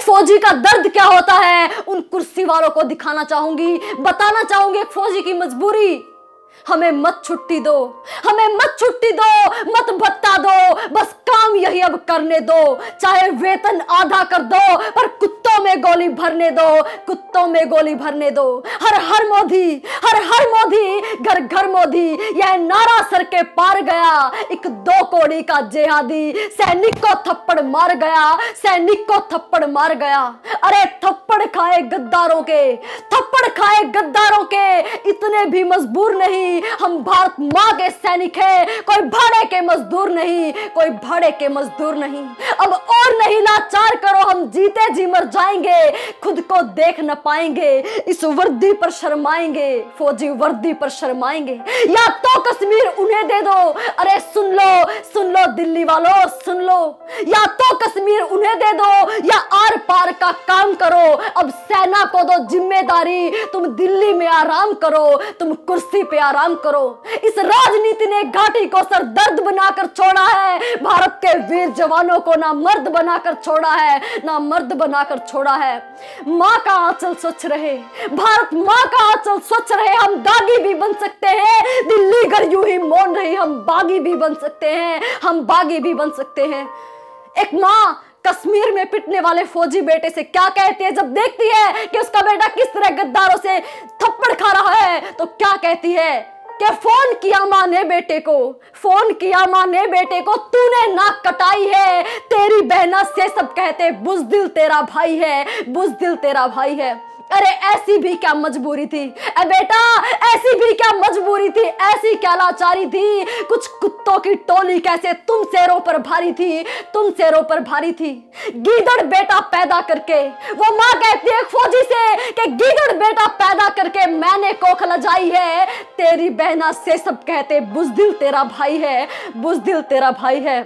फौजी का दर्द क्या होता है उन कुर्सी वालों को दिखाना चाहूंगी, बताना चाहूंगी एक फौजी की मजबूरी। हमें मत छुट्टी दो, हमें मत छुट्टी दो, मत भत्ता दो, बस काम यही अब करने दो। चाहे वेतन आधा कर दो पर कुत्तों में गोली भरने दो, कुत्तों में गोली भरने दो। हर हर मोदी, हर हर मोदी, घर घर मोदी, यह नारा सर के पार गया। एक 2 कौड़ी का जिहादी सैनिक को थप्पड़ मार गया, सैनिक को थप्पड़ मार गया। अरे थप्पड़ खाए गद्दारों के, थप्पड़ खाए गद्दारों के, इतने भी मजबूर नहीं। हम भारत माँ के सैनिक हैं, कोई भाड़े के मजदूर नहीं, कोई भाड़े के मजदूर नहीं। अब और नहीं लाचार करो, हम जीते जी मर जाएंगे, खुद को देख न पाएंगे, इस वर्दी पर शर्माएंगे, फौजी वर्दी पर शर्माएंगे। या तो कश्मीर उन्हें दे दो, अरे सुन लो दिल्ली वालों सुन लो, या तो कश्मीर उन्हें दे दो या आर पार का काम करो। अब सेना को दो जिम्मेदारी, तुम दिल्ली में आराम करो, तुम कुर्सी पे आराम करो। इस राजनीति ने घाटी को सर दर्द बनाकर छोड़ा है, भारत के वीर जवानों को ना मर्द बनाकर छोड़ा है, ना मर्द बनाकर छोड़ा है। माँ का आंचल स्वच्छ रहे, भारत माँ का आंचल स्वच्छ रहे। हम दागी भी बन सकते हैं, दिल्ली अगर यूं ही मौन रही, हम बागी भी बन सकते हैं, हम बागी भी बन सकते हैं। एक माँ कश्मीर में पिटने वाले फौजी बेटे से क्या कहती है जब देखती है कि उसका बेटा किस तरह गद्दारों से थप्पड़ खा रहा है, तो क्या कहती है कि फोन किया माँ ने बेटे को, फोन किया माँ ने बेटे को, तूने नाक कटाई है, तेरी बहना से सब कहते बुज़दिल तेरा भाई है, बुज़दिल तेरा भाई है। अरे ऐसी भी क्या मजबूरी थी ए बेटा, ऐसी भी क्या मजबूरी थी, ऐसी क्या लाचारी थी, कुछ कुत्तों की टोली कैसे तुम शेरों पर भारी थी, तुम शेरों पर भारी थी। गीदड़ बेटा पैदा करके, वो माँ कहती है फौजी से कि गीदड़ बेटा पैदा करके मैंने कोख लजाई है, तेरी बहना से सब कहते बुज़दिल तेरा भाई है, बुज़दिल तेरा भाई है।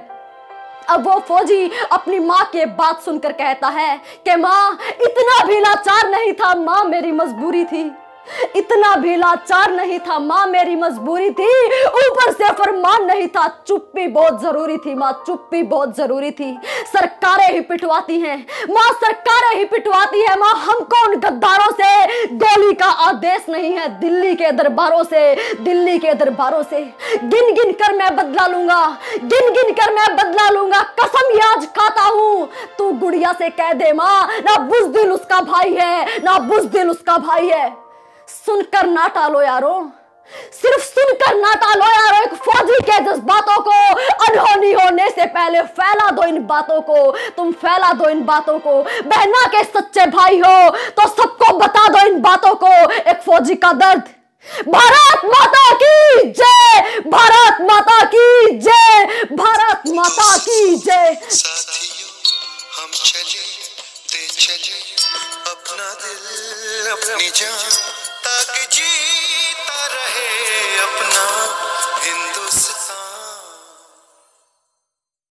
अब वो फौजी अपनी माँ की बात सुनकर कहता है कि माँ इतना भी लाचार नहीं था, माँ मेरी मजबूरी थी, इतना भी लाचार नहीं था, माँ मेरी मजबूरी थी, ऊपर से फरमान नहीं था, चुप्पी बहुत जरूरी थी माँ, चुप्पी बहुत जरूरी थी। सरकारें ही पिटवाती हैं माँ, सरकारें ही पिटवाती है माँ, हमको उन गद्दारों से गोली का आदेश नहीं है, दिल्ली के दरबारों से, दिल्ली के दरबारों से। गिन गिन कर मैं बदला लूंगा, गिन गिन कर मैं बदला लूंगा, कसम ये आज खाता हूँ। तू गुड़िया से कह दे माँ, ना बुज़दिल उसका भाई है, ना बुज़दिल उसका भाई है। सुनकर ना टालो यारो, सिर्फ सुनकर ना टालो यारो, एक फौजी के जज्बातों को अनहोनी होने से पहले फैला दो इन बातों को, तुम फैला दो इन बातों को। बहना के सच्चे भाई हो तो सबको बता दो इन बातों को, एक फौजी का दर्द। भारत माता की जय, भारत माता की जय, भारत माता की जय। हम चले ते चले, अपना दिल अपनी जान